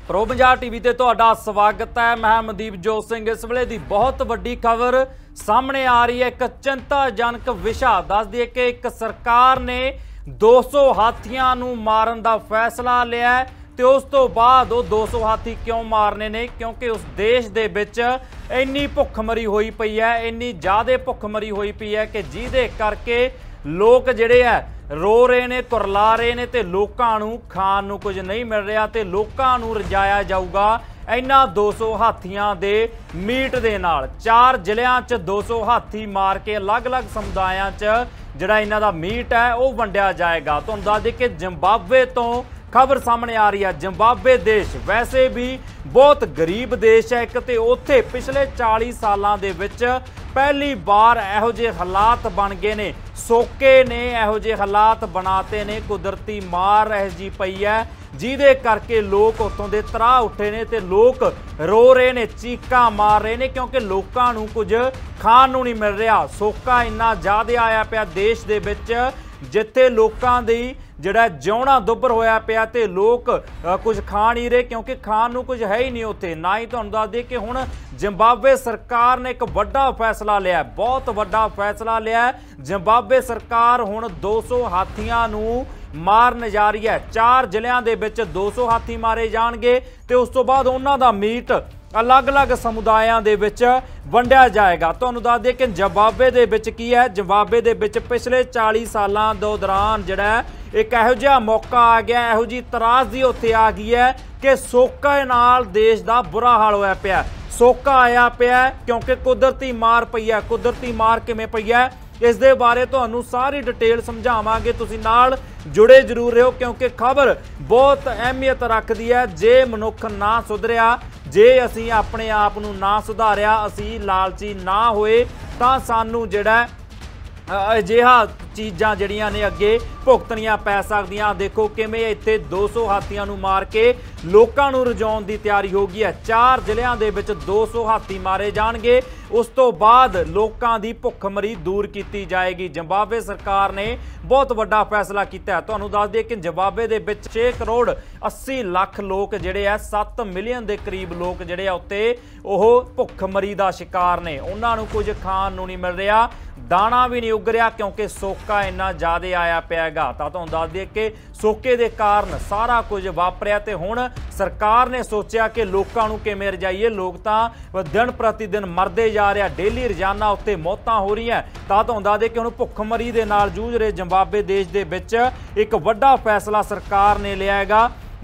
Pro Punjab TV ते तुहाडा स्वागत है। मैं मनदीप जोत सिंह। इस वेले दी बहुत वड्डी खबर सामने आ रही है। एक चिंताजनक विषा दस दिए कि एक सरकार ने 200 हाथियां नूं मारन दा फैसला लिया है ते उस तो बाद वो 200 हाथी क्यों मारने ने, क्योंकि उस देश दे विच इन्नी भुखमरी होई पई है, इन्नी ज़्यादा भुखमरी होई पई है कि जिहदे करके लोग जिहड़े है रो रहे ने, कुरला रहे ने ते लोकां नूं खाण नूं कुछ नहीं मिल रहा ते लोकां नूं रजाया जाऊगा इन्हां 200 हाथियां दे मीट दे नाल। 4 ਜ਼ਿਲ੍ਹਿਆਂ 'ਚ 200 हाथी मार के अलग-अलग समुदायां 'च जिहड़ा इन्हां दा मीट है वो वंडिया जाएगा। तुहानूं दस दें कि जिम्बाबवे तो खबर सामने आ रही है। जिम्बाबवे देश वैसे भी बहुत गरीब देश है एक, तो उत्थे पिछले 40 सालों के विच पहली बार इहो जे हालात बन गए ने, सोके ने इहो जे हालात बनाते ने, कुदरती मार इहो जी पई है जिहदे करके लोग उत्थों दे तराह उठे ने ते लोग रो रहे ने, चीकां मार रहे ने, क्योंकि लोकां नूं कुछ खाण नूं नहीं मिल रहा। सोका इन्ना ज़्यादा आया पिया देश दे विच जिथे लोकां दी जिहड़ा जिउणा दुभर होया पिया ते लोग कुछ खा नहीं रहे, क्योंकि खाण नूं कुछ है ही नहीं उत्थे ना। ही तुहानूं दस दे कि हुण जिम्बाबवे सरकार ने एक वड्डा फैसला लिया, बहुत वड्डा फैसला लिया। जिम्बाबवे सरकार हुण 200 हाथियां नूं मारन जा रही है। 4 ਜ਼ਿਲ੍ਹਿਆਂ ਦੇ ਵਿੱਚ 200 ਹਾਥੀ मारे जाणगे ते उस तो बाद उन्हां दा मीट अलग-अलग समुदायां दे विच वंडिया जाएगा। तुहानूं दस दे कि जिम्बाबवे दे विच की है, जिम्बाबवे दे विच पिछले 40 सालां दे दौरान जिहड़ा एक इहो जिहा मौका आ गया, इहो जी तरासदी उत्थे आ गई है कि सोके नाल देश दा बुरा हाल होया पिया। सोका आया पिया क्योंकि कुदरती मार पई है। कुदरती मार किवें पई है इस दे बारे तुहानूं सारी डिटेल समझावांगे, तुसीं नाल जुड़े जरूर रहो क्योंकि खबर बहुत अहमियत रखती है। जे मनुख ना सुधरिया, जे असीं अपने आप नूं ना सुधारिया, असीं लालची ना होए तां सानूं जिहड़ा अजिहा चीज़ां जिहड़ियां ने अगे भुगतणियां पै सकदियां। देखो किवें इत्थे 200 हाथियां नूं मार के लोकां नूं रजाउण दी तैयारी हो गई है। 4 ਜ਼ਿਲ੍ਹਿਆਂ ਦੇ ਵਿੱਚ 200 हाथी मारे जाणगे, उस तो बाद लोकां दी भुखमरी दूर की जाएगी। जिम्बाबवे सरकार ने बहुत वड्डा फैसला किया है। तुहानूं दस दईए कि जिम्बाबवे दे विच 6 करोड़ 80 ਲੱਖ लोग जिहड़े आ 7 मिलियन के करीब लोग जिहड़े आ उत्ते ओह भुखमरी दा शिकार ने, उन्हां नूं कुछ खाण नूं नहीं मिल रहा, दाना भी नहीं उग रहा क्योंकि सोका इन्ना ज़्यादा आया पिया। तो तुहानूं दस दईए कि सोके के कारण सारा कुछ वापरिया ते हुण सरकार ने सोचा कि लोकां नूं किवें रजाईए। लोग तां दिन प्रति दिन मरदे जा रहे, डेली रोजाना उत्ते मौतां हो रही हैं। तो तुहानूं दस दईए कि हुण भुखमरी दे नाल जूझ रहे जिम्बाबवे देश दे विच एक वड्डा फैसला सरकार ने लिया हैगा।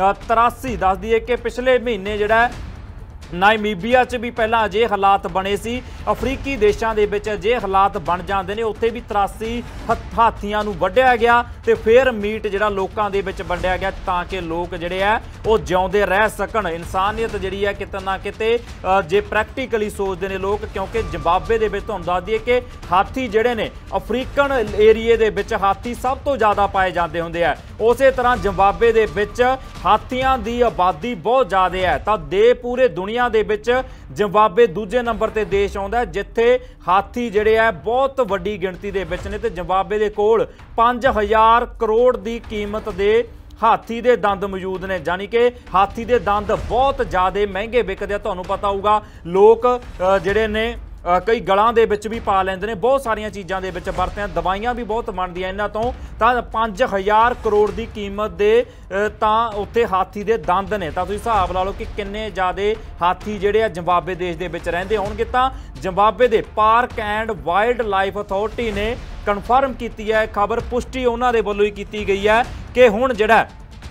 83 दस दईए कि पिछले महीने जिहड़ा नामीबिया च भी पहला अजे हालात बने सी, अफ्रीकी देशों के विच अजे हालात बन जाते हैं, उत्थे भी 83 हाथियां नूं वड्ढिया गया ते फिर मीट जिहड़ा लोकां दे विच वंडिया गया ताकि लोग जिहड़े है वो जिउंदे रह सकण। इंसानियत जिहड़ी है किते ना किते जे प्रैक्टिकली सोचते हैं लोग, क्योंकि जिम्बाबवे दे विच तुहानूं दस दईए कि हाथी जिहड़े ने अफ्रीकन एरिए दे विच हाथी सब तो ज़्यादा पाए जाते हुंदे आ। उस तरह जिम्बाबवे दे विच हाथियां दी आबादी बहुत ज़्यादा है, तो दे पूरे दुनिया दे विच जिम्बाबवे दूजे नंबर ते देश आउंदा जिथे हाथी जिहड़े है बहुत वड्डी गिणती दे विच ने। ते जिम्बाबवे दे कोल 5000 करोड़ दी कीमत दे हाथी दे दंद मौजूद ने, जानी कि हाथी दे दंद बहुत ज़्यादा महंगे विकदे। तुहानूं पता होगा लोग जिहड़े ने कई गलों के विच भी पा लेंदे ने, बहुत सारिया चीज़ों के विच वरतों, दवाइयां भी बहुत बनदियां इन्हां तों। तां 5000 करोड़ की कीमत दे तां उत्थे हाथी दे दंद ने। तां तुसीं हिसाब ला लो कि किन्ने ज़्यादा हाथी जिहड़े आ जिम्बाबवे देश दे विच रहिंदे होणगे। तां जिम्बाबवे दे park and wildlife authority ने कन्फर्म की है खबर, पुष्टि उन्हां दे वल्लों ही की गई है कि हुण जिहड़ा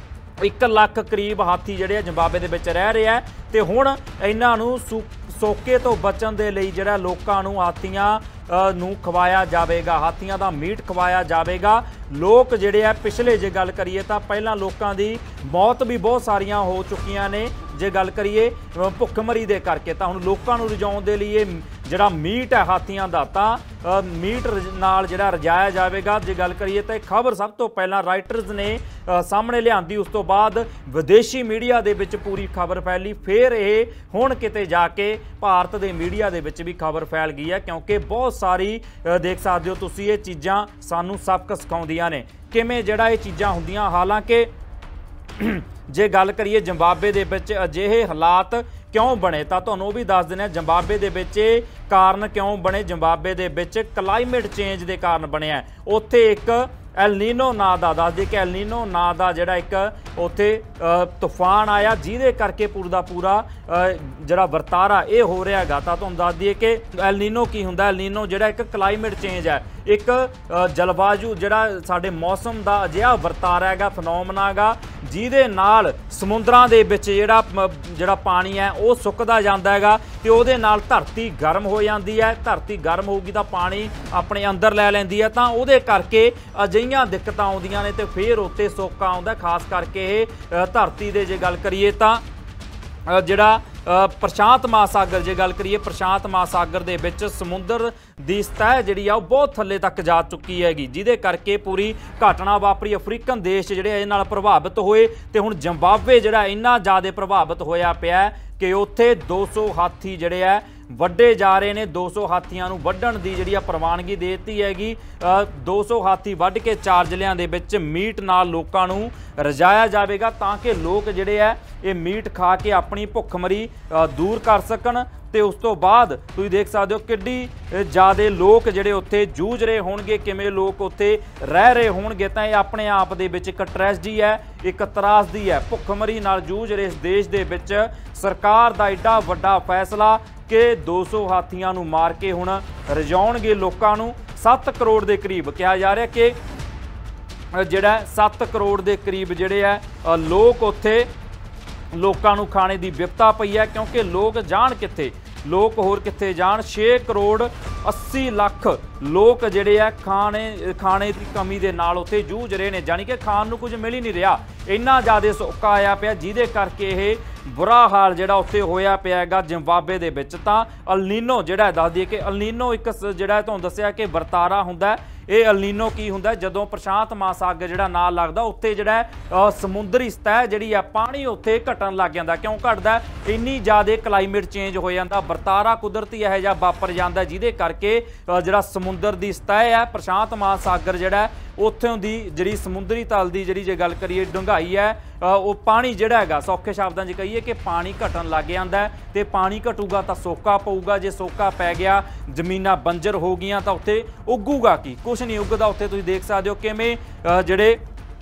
1 ਲੱਖ करीब हाथी जिहड़े जिम्बाबवे दे विच रह रहे हैं ते हुण इन्हां नूं सोके तो बचण दे लई जिहड़ा लोकां नूं हाथियां नूं खवाया जावेगा, हाथियां दा मीट खवाया जावेगा। लोग जिहड़े आ पिछले जे गल करिए तां पहलां लोकां दी मौत भी बहुत सारियां हो चुकियां ने जे गल करिए भुखमरी दे करके। तां हुण लोकां नूं रजाउण दे लई जिहड़ा मीट है हाथियां दा तां मीट नाल जिहड़ा रजाया जावेगा। जे गल करिए तां खबर सब तो पहलां राइटर्स ने सामने लिआंदी, उस तो बाद विदेशी मीडिया दे विच पूरी खबर फैली, फिर ये हुण किते जाके भारत दे मीडिया दे विच भी खबर फैल गई है, क्योंकि बहुत सारी देख सकते हो तुसीं ये चीज़ां सानूं सबक सिखाउंदियां ने किवें जिहड़ा ये चीज़ां हुंदियां। हालांकि जे गल करिए जिम्बाब्वे दे विच अजिहे हालात क्यों बने तां तुहानूं भी दस दिंदे आ जिम्बाब्वे दे विच कारण क्यों बने। जिम्बाब्वे दे विच क्लाइमेट चेंज दे कारण बनिया। उत्थे एक एल नीनो नां दा दस दी कि एल नीनो नां दा जिहड़ा एक उत्थे तूफान आया जिहदे करके पूरा दा पूरा जिहड़ा वरतारा ये हो रहा है। तां तुहानूं दस दईए कि एल नीनो की हुंदा। एल नीनो जिहड़ा एक क्लाइमेट चेंज है, एक जलवायु जिहड़ा साडे मौसम दा अजिहा वरतारा हैगा, फिनोमेना हैगा जिहदे नाल समुद्रां दे विच जिहड़ा पानी है वो सुकदा जांदा हैगा ते उहदे नाल धरती गर्म हो जांदी है। धरती गर्म होगी तां पानी अपने अंदर लै लैंदी है, तां उहदे करके अजिहियां दिक्कतां आउंदियां ने ते फिर उत्ते सोका आउंदा। खास करके धरती दे जे गल करिए तां जिहड़ा प्रशांत महासागर जे गल करिए प्रशांत महासागर दे विच समुंदर दी सतह जिहड़ी आ बहुत थल्ले तक जा चुकी हैगी, जिहदे करके पूरी घटना वापरी। अफ्रीकन देश जिहड़े इहदे नाल प्रभावित होए ते हुण जिम्बाब्वे जिहड़ा इन्ना ज़्यादा प्रभावित होया पिया कि उत्थे 200 हाथी जिहड़े आ ਵੱਢੇ जा रहे ने। 200 हाथियों ਨੂੰ ਵੱਢਣ ਦੀ ਜਿਹੜੀ ਆ ਪ੍ਰਵਾਨਗੀ ਦੇ ਦਿੱਤੀ ਹੈਗੀ। 200 ਹਾਥੀ ਵੱਢ ਕੇ 4 ਜ਼ਿਲ੍ਹਿਆਂ ਦੇ ਵਿੱਚ ਮੀਟ ਨਾਲ ਲੋਕਾਂ ਨੂੰ ਰਜਾਇਆ ਜਾਵੇਗਾ ਤਾਂ ਕਿ ਲੋਕ ਜਿਹੜੇ ਆ ਇਹ ਮੀਟ ਖਾ ਕੇ ਆਪਣੀ ਭੁੱਖਮਰੀ दूर कर सकन। ਤੇ ਉਸ ਤੋਂ ਬਾਅਦ ਤੁਸੀਂ ਦੇਖ ਸਕਦੇ ਹੋ ਕਿੱਡੀ ਜ਼ਿਆਦੇ ਲੋਕ ਜਿਹੜੇ ਉੱਥੇ ਜੂਝ ਰਹੇ ਹੋਣਗੇ, ਕਿਵੇਂ ਲੋਕ ਉੱਥੇ ਰਹਿ ਰਹੇ ਹੋਣਗੇ। ਤਾਂ ਇਹ ਆਪਣੇ ਆਪ ਦੇ ਵਿੱਚ ਇੱਕ ਟ੍ਰੈਜਡੀ ਹੈ, ਇੱਕ ਤਰਾਸਦੀ ਹੈ। ਭੁੱਖਮਰੀ ਨਾਲ ਜੂਝ ਰਹੇ ਇਸ ਦੇਸ਼ ਦੇ ਵਿੱਚ ਸਰਕਾਰ ਦਾ ਐਡਾ ਵੱਡਾ ਫੈਸਲਾ ਕਿ 200 ਹਾਥੀਆਂ ਨੂੰ ਮਾਰ ਕੇ ਹੁਣ ਰਜਾਉਣਗੇ ਲੋਕਾਂ ਨੂੰ। 7 ਕਰੋੜ ਦੇ ਕਰੀਬ ਕਿਹਾ ਜਾ ਰਿਹਾ ਕਿ ਜਿਹੜਾ 7 ਕਰੋੜ ਦੇ ਕਰੀਬ ਜਿਹੜੇ ਆ ਲੋਕ ਉੱਥੇ ਲੋਕਾਂ ਨੂੰ ਖਾਣੇ ਦੀ ਵਿਪਤਾ ਪਈ ਹੈ, ਕਿਉਂਕਿ ਲੋਕ ਜਾਣ ਕਿੱਥੇ, ਲੋਕ ਹੋਰ ਕਿੱਥੇ ਜਾਣ। 6 ਕਰੋੜ 80 ਲੱਖ ਲੋਕ ਜਿਹੜੇ ਆ ਖਾਣੇ ਦੀ ਕਮੀ ਦੇ ਨਾਲ ਉੱਥੇ ਜੂਝ ਰਹੇ ਨੇ, ਜਾਨੀ ਕਿ ਖਾਣ ਨੂੰ ਕੁਝ ਮਿਲ ਹੀ ਨਹੀਂ ਰਿਹਾ। ਇੰਨਾ ਜ਼ਿਆਦਾ ਸੋਕਾ ਆਇਆ ਪਿਆ ਜਿਹਦੇ ਕਰਕੇ ਇਹ बुरा हाल जिहड़ा उत्थे होया पिया हैगा जिम्बाब्वे दे विच। तां अल नीनो जिहड़ा दस दईए कि अल नीनो एक जिहड़ा तुहानूं दस्सिया कि वरतारा हुंदा है। ਇਹ ਅਲ ਨੀਨੋ ਕੀ ਹੁੰਦਾ ਜਦੋਂ ਪ੍ਰਸ਼ਾਂਤ ਮਹਾਸਾਗਰ ਜਿਹੜਾ ਨਾਲ ਲੱਗਦਾ ਉੱਥੇ ਜਿਹੜਾ ਸਮੁੰਦਰੀ ਸਤਹ ਜਿਹੜੀ ਆ ਪਾਣੀ ਉੱਥੇ ਘਟਣ ਲੱਗ ਜਾਂਦਾ। ਕਿਉਂ ਘਟਦਾ? ਇੰਨੀ ਜ਼ਿਆਦਾ ਕਲਾਈਮੇਟ ਚੇਂਜ ਹੋ ਜਾਂਦਾ, ਵਰਤਾਰਾ ਕੁਦਰਤੀ ਇਹੋ ਜਿਹਾ ਵਾਪਰ ਜਾਂਦਾ ਜਿਹਦੇ ਕਰਕੇ ਜਿਹੜਾ ਸਮੁੰਦਰ ਦੀ ਸਤਹ ਹੈ ਪ੍ਰਸ਼ਾਂਤ ਮਹਾਸਾਗਰ ਜਿਹੜਾ ਉੱਥੋਂ ਦੀ ਜਿਹੜੀ ਸਮੁੰਦਰੀ ਤਲ ਦੀ ਜਿਹੜੀ ਜੇ ਗੱਲ ਕਰੀਏ ਡੂੰਘਾਈ ਹੈ ਉਹ ਪਾਣੀ ਜਿਹੜਾ ਹੈਗਾ ਸੌਖੇ ਸ਼ਬਦਾਂ 'ਚ ਕਹੀਏ ਕਿ ਪਾਣੀ ਘਟਣ ਲੱਗ ਜਾਂਦਾ ਤੇ ਪਾਣੀ ਘਟੂਗਾ ਤਾਂ ਸੋਕਾ ਪਊਗਾ। ਜੇ ਸੋਕਾ ਪੈ ਗਿਆ ਜ਼ਮੀਨਾਂ ਬੰਜਰ ਹੋ ਗਈਆਂ ਤਾਂ ਉੱਥੇ ਉੱਗੂਗਾ ਕੀ? ਕੁਛ ਨਹੀਂ ਉੱਗਦਾ। ਉੱਥੇ ਤੁਸੀਂ ਦੇਖ ਸਕਦੇ ਹੋ ਕਿਵੇਂ ਜਿਹੜੇ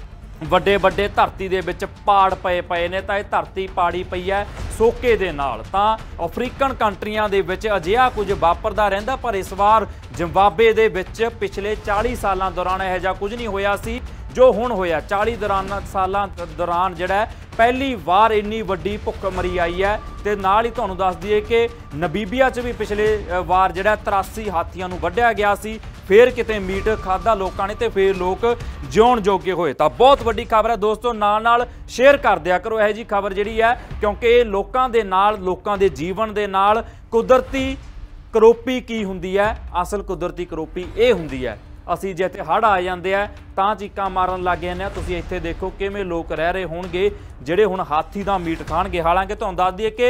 ਵੱਡੇ ਵੱਡੇ ਧਰਤੀ ਦੇ ਵਿੱਚ ਪਾੜ ਪਏ ਨੇ। ਤਾਂ ਇਹ ਧਰਤੀ ਪਾੜੀ ਪਈ ਹੈ ਸੋਕੇ ਦੇ ਨਾਲ। ਤਾਂ ਅਫਰੀਕਨ ਕੰਟਰੀਆਂ ਦੇ ਵਿੱਚ ਅਜਿਹਾ ਕੁਝ ਵਾਪਰਦਾ ਰਹਿੰਦਾ, ਪਰ ਇਸ ਵਾਰ ਜ਼ਿੰਬਾਬਵੇ ਦੇ ਵਿੱਚ ਪਿਛਲੇ 40 ਸਾਲਾਂ ਦੌਰਾਨ ਇਹੋ ਜਿਹਾ ਕੁਝ ਨਹੀਂ ਹੋਇਆ ਸੀ ਜੋ ਹੁਣ ਹੋਇਆ। 40 ਸਾਲਾਂ ਦੌਰਾਨ ਜਿਹੜਾ ਪਹਿਲੀ ਵਾਰ ਇੰਨੀ ਵੱਡੀ ਭੁੱਖਮਰੀ ਆਈ ਹੈ। ਤੇ ਨਾਲ ਹੀ ਤੁਹਾਨੂੰ ਦੱਸ ਦਈਏ ਕਿ ਨਮੀਬੀਆ 'ਚ ਵੀ ਪਿਛਲੇ ਵਾਰ ਜਿਹੜਾ 83 ਹਾਥੀਆਂ ਨੂੰ ਵੱਢਿਆ ਗਿਆ ਸੀ, ਫਿਰ ਕਿਤੇ ਮੀਟ ਖਾਧਾ ਲੋਕਾਂ ਨੇ ਤੇ ਫਿਰ ਲੋਕ ਜਿਉਣ ਜੋਗੇ ਹੋਏ। ਤਾਂ ਬਹੁਤ ਵੱਡੀ ਖਬਰ ਹੈ ਦੋਸਤੋ, ਨਾਲ ਸ਼ੇਅਰ ਕਰ ਦਿਆ ਕਰੋ ਇਹੋ ਜਿਹੀ ਖਬਰ ਜਿਹੜੀ ਹੈ, ਕਿਉਂਕਿ ਇਹ ਲੋਕਾਂ ਦੇ ਨਾਲ, ਲੋਕਾਂ ਦੇ ਜੀਵਨ ਦੇ ਨਾਲ ਕੁਦਰਤੀ ਕਰੋਪੀ ਕੀ ਹੁੰਦੀ ਹੈ, ਅਸਲ ਕੁਦਰਤੀ ਕਰੋਪੀ ਇਹ ਹੁੰਦੀ ਹੈ। ਅਸੀਂ ਜੇ ਇੱਥੇ ਹੜ੍ਹ ਆ ਜਾਂਦੇ ਆ ਤਾਂ ਚੀਕਾਂ ਮਾਰਨ ਲੱਗ ਜਾਂਦੇ ਆ। ਤੁਸੀਂ ਇੱਥੇ ਦੇਖੋ ਕਿਵੇਂ ਲੋਕ ਰਹਿ ਰਹੇ ਹੋਣਗੇ ਜਿਹੜੇ ਹੁਣ ਹਾਥੀ ਦਾ ਮੀਟ ਖਾਣਗੇ। ਹਾਲਾਂਕਿ ਤੁਹਾਨੂੰ ਦੱਸ ਦਈਏ ਕਿ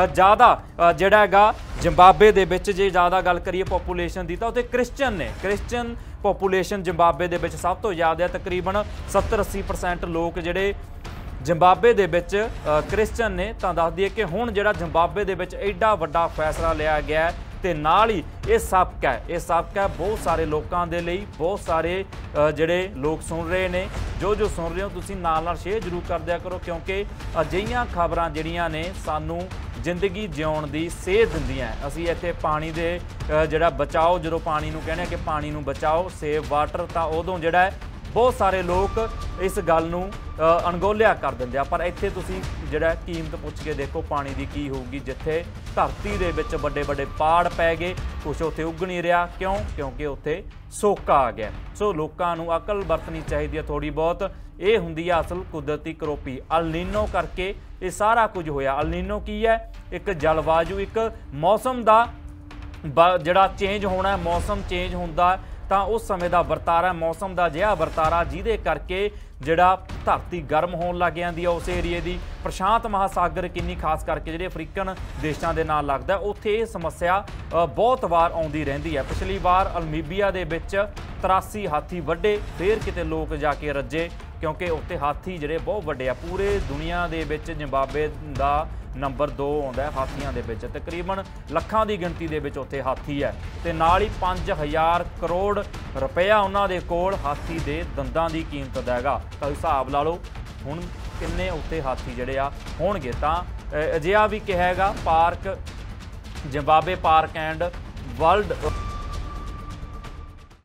ਜ਼ਿਆਦਾ ਜਿਹੜਾ ਹੈਗਾ ਜ਼ਿੰਬਾਬਵੇ ਦੇ ਵਿੱਚ ਜੇ ਜ਼ਿਆਦਾ ਗੱਲ ਕਰੀਏ ਪੋਪੂਲੇਸ਼ਨ ਦੀ ਤਾਂ ਉੱਥੇ ਕ੍ਰਿਸਚਨ ਨੇ। ਕ੍ਰਿਸਚਨ ਪੋਪੂਲੇਸ਼ਨ ਜ਼ਿੰਬਾਬਵੇ ਦੇ ਵਿੱਚ ਸਭ ਤੋਂ ਜ਼ਿਆਦਾ ਹੈ। ਤਕਰੀਬਨ 70-80% ਲੋਕ ਜਿਹੜੇ ਜ਼ਿੰਬਾਬਵੇ ਦੇ ਵਿੱਚ ਕ੍ਰਿਸਚਨ ਨੇ। ਤਾਂ ਦੱਸ ਦਈਏ ਕਿ ਹੁਣ ਜਿਹੜਾ ਜ਼ਿੰਬਾਬਵੇ ਦੇ ਵਿੱਚ ਐਡਾ ਵੱਡਾ ਫੈਸਲਾ ਲਿਆ ਗਿਆ ਹੈ ਤੇ ਨਾਲ ਹੀ ਇਹ ਸਬਕ ਹੈ ਬਹੁਤ ਸਾਰੇ ਲੋਕਾਂ ਦੇ ਲਈ। ਬਹੁਤ ਸਾਰੇ ਜਿਹੜੇ ਲੋਕ ਸੁਣ ਰਹੇ ਨੇ, ਜੋ ਸੁਣ ਰਹੇ ਹੋ ਤੁਸੀਂ ਨਾਲ ਸ਼ੇਅਰ ਜ਼ਰੂਰ ਕਰ ਦਿਆ ਕਰੋ, ਕਿਉਂਕਿ ਅਜਿਹੀਆਂ ਖਬਰਾਂ ਜਿਹੜੀਆਂ ਨੇ ਸਾਨੂੰ ਜ਼ਿੰਦਗੀ ਜਿਉਣ ਦੀ ਸੇਧ ਦਿੰਦੀਆਂ। ਅਸੀਂ ਇੱਥੇ ਪਾਣੀ ਦੇ ਜਿਹੜਾ ਬਚਾਓ, ਜਦੋਂ ਪਾਣੀ ਨੂੰ ਕਹਿੰਦੇ ਕਿ ਪਾਣੀ ਨੂੰ ਬਚਾਓ, ਸੇਵ ਵਾਟਰ, ਤਾਂ ਉਦੋਂ ਜਿਹੜਾ ਬਹੁਤ ਸਾਰੇ ਲੋਕ ਇਸ ਗੱਲ ਨੂੰ ਅਣਗੌਲਿਆ ਕਰ ਦਿੰਦੇ ਆ। ਪਰ ਇੱਥੇ ਤੁਸੀਂ ਜਿਹੜਾ ਕੀਮਤ ਪੁੱਛ ਕੇ ਦੇਖੋ ਪਾਣੀ ਦੀ ਕੀ ਹੋਊਗੀ, ਜਿੱਥੇ ਧਰਤੀ ਦੇ ਵਿੱਚ ਵੱਡੇ ਵੱਡੇ ਪਾੜ ਪੈ ਗਏ, ਕੁਛ ਉੱਥੇ ਉੱਗ ਨਹੀਂ ਰਿਹਾ। ਕਿਉਂ? ਕਿਉਂਕਿ ਉੱਥੇ ਸੋਕਾ ਆ ਗਿਆ। ਸੋ ਲੋਕਾਂ ਨੂੰ ਅਕਲ ਵਰਤਣੀ ਚਾਹੀਦੀ ਹੈ ਥੋੜ੍ਹੀ ਬਹੁਤ। ਇਹ ਹੁੰਦੀ ਆ ਅਸਲ ਕੁਦਰਤੀ ਕਰੋਪੀ। ਅਲ ਨੀਨੋ ਕਰਕੇ ਇਹ ਸਾਰਾ ਕੁਝ ਹੋਇਆ। ਅਲ ਨੀਨੋ ਕੀ ਹੈ? ਇੱਕ ਜਲਵਾਯੂ, ਇੱਕ ਮੌਸਮ ਦਾ ਜਿਹੜਾ ਚੇਂਜ ਹੋਣਾ, ਮੌਸਮ ਚੇਂਜ ਹੁੰਦਾ ਤਾਂ ਉਸ ਸਮੇਂ ਦਾ ਵਰਤਾਰਾ, ਮੌਸਮ ਦਾ ਅਜਿਹਾ ਵਰਤਾਰਾ ਜਿਹਦੇ ਕਰਕੇ ਜਿਹੜਾ ਧਰਤੀ ਗਰਮ ਹੋਣ ਲੱਗ ਜਾਂਦੀ ਆ ਉਸ ਏਰੀਏ ਦੀ। ਪ੍ਰਸ਼ਾਂਤ ਮਹਾਸਾਗਰ ਕਿੰਨੀ ਖਾਸ ਕਰਕੇ ਜਿਹੜੇ ਅਫਰੀਕਨ ਦੇਸ਼ਾਂ ਦੇ ਨਾਲ ਲੱਗਦਾ, ਉੱਥੇ ਇਹ ਸਮੱਸਿਆ ਬਹੁਤ ਵਾਰ ਆਉਂਦੀ ਰਹਿੰਦੀ ਹੈ। ਪਿਛਲੀ ਵਾਰ ਅਲਮੀਬੀਆ ਦੇ ਵਿੱਚ 83 ਹਾਥੀ ਵੱਢੇ, ਫਿਰ ਕਿਤੇ ਲੋਕ ਜਾ ਕੇ ਰੱਜੇ ਕਿਉਂਕਿ ਉੱਥੇ ਹਾਥੀ ਜਿਹੜੇ ਬਹੁਤ ਵੱਡੇ ਆ। ਪੂਰੇ ਦੁਨੀਆ ਦੇ ਵਿੱਚ ਜ਼ਿੰਬਾਬਵੇ ਦਾ ਨੰਬਰ 2 ਆਉਂਦਾ ਹਾਥੀਆਂ ਦੇ ਵਿੱਚ। ਤਕਰੀਬਨ ਲੱਖਾਂ ਦੀ ਗਿਣਤੀ ਦੇ ਵਿੱਚ ਉੱਥੇ ਹਾਥੀ ਹੈ ਤੇ ਨਾਲ ਹੀ 5000 ਕਰੋੜ ਰੁਪਇਆ ਉਹਨਾਂ ਦੇ ਕੋਲ ਹਾਥੀ ਦੇ ਦੰਦਾਂ ਦੀ ਕੀਮਤ ਦਾ ਹੈਗਾ। ਤਾਂ ਹਿਸਾਬ ਲਾ ਲਓ ਹੁਣ ਕਿੰਨੇ ਉੱਥੇ ਹਾਥੀ ਜਿਹੜੇ ਆ ਹੋਣਗੇ। ਤਾਂ ਅਜਿਹਾ ਵੀ ਕਿਹਾ ਹੈਗਾ park Zimbabwe park and world